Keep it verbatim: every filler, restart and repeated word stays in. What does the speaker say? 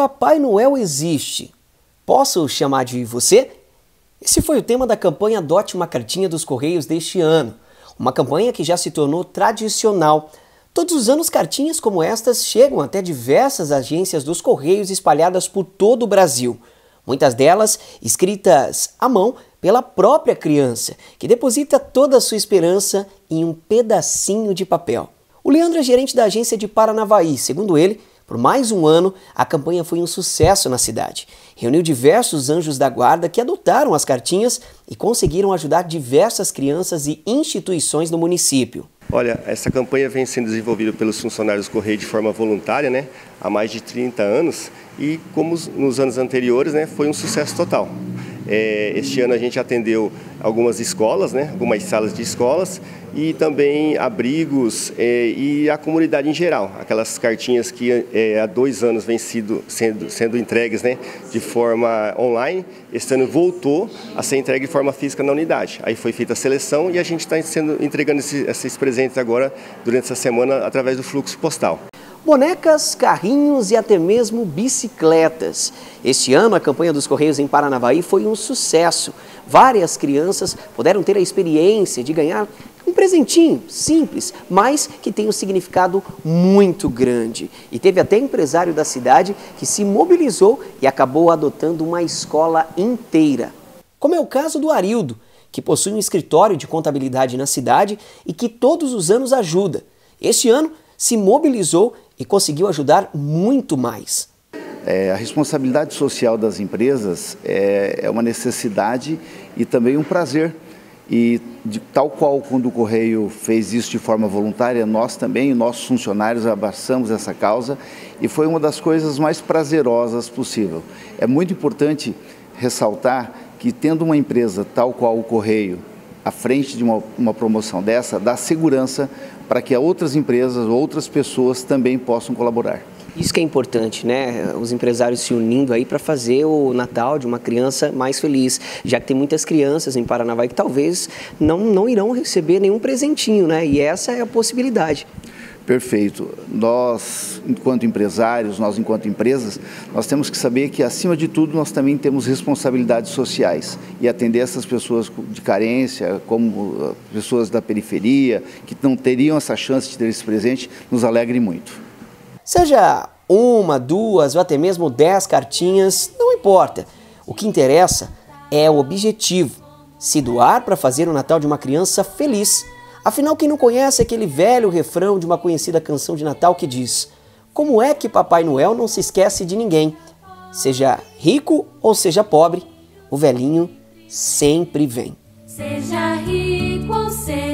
Papai Noel existe. Posso chamar de você? Esse foi o tema da campanha Adote uma Cartinha dos Correios deste ano. Uma campanha que já se tornou tradicional. Todos os anos cartinhas como estas chegam até diversas agências dos Correios espalhadas por todo o Brasil. Muitas delas escritas à mão pela própria criança, que deposita toda a sua esperança em um pedacinho de papel. O Leandro é gerente da agência de Paranavaí. Segundo ele, por mais um ano, a campanha foi um sucesso na cidade. Reuniu diversos anjos da guarda que adotaram as cartinhas e conseguiram ajudar diversas crianças e instituições no município. Olha, essa campanha vem sendo desenvolvida pelos funcionários do Correio de forma voluntária, né, há mais de trinta anos e, como nos anos anteriores, né, foi um sucesso total. É, este ano a gente atendeu algumas escolas, né, algumas salas de escolas e também abrigos é, e a comunidade em geral. Aquelas cartinhas que é, há dois anos vêm sido, sendo, sendo entregues, né, de forma online, este ano voltou a ser entregue de forma física na unidade. Aí foi feita a seleção e a gente está entregando esses, esses presentes agora durante essa semana através do fluxo postal. Bonecas, carrinhos e até mesmo bicicletas. Este ano, a campanha dos Correios em Paranavaí foi um sucesso. Várias crianças puderam ter a experiência de ganhar um presentinho simples, mas que tem um significado muito grande. E teve até empresário da cidade que se mobilizou e acabou adotando uma escola inteira. Como é o caso do Arildo, que possui um escritório de contabilidade na cidade e que todos os anos ajuda. Este ano, se mobilizou e conseguiu ajudar muito mais. É, a responsabilidade social das empresas é, é uma necessidade e também um prazer. E de, tal qual quando o Correio fez isso de forma voluntária, nós também, nossos funcionários, abraçamos essa causa e foi uma das coisas mais prazerosas possível. É muito importante ressaltar que, tendo uma empresa tal qual o Correio à frente de uma, uma promoção dessa, dá segurança para que outras empresas, outras pessoas também possam colaborar. Isso que é importante, né? Os empresários se unindo aí para fazer o Natal de uma criança mais feliz, já que tem muitas crianças em Paranavaí que talvez não, não irão receber nenhum presentinho, né? E essa é a possibilidade. Perfeito. Nós, enquanto empresários, nós, enquanto empresas, nós temos que saber que, acima de tudo, nós também temos responsabilidades sociais e atender essas pessoas de carência, como pessoas da periferia, que não teriam essa chance de ter esse presente, nos alegre muito. Seja uma, duas ou até mesmo dez cartinhas, não importa. O que interessa é o objetivo, se doar para fazer o Natal de uma criança feliz. Afinal, quem não conhece aquele velho refrão de uma conhecida canção de Natal que diz: como é que Papai Noel não se esquece de ninguém? Seja rico ou seja pobre, o velhinho sempre vem. Seja rico ou seja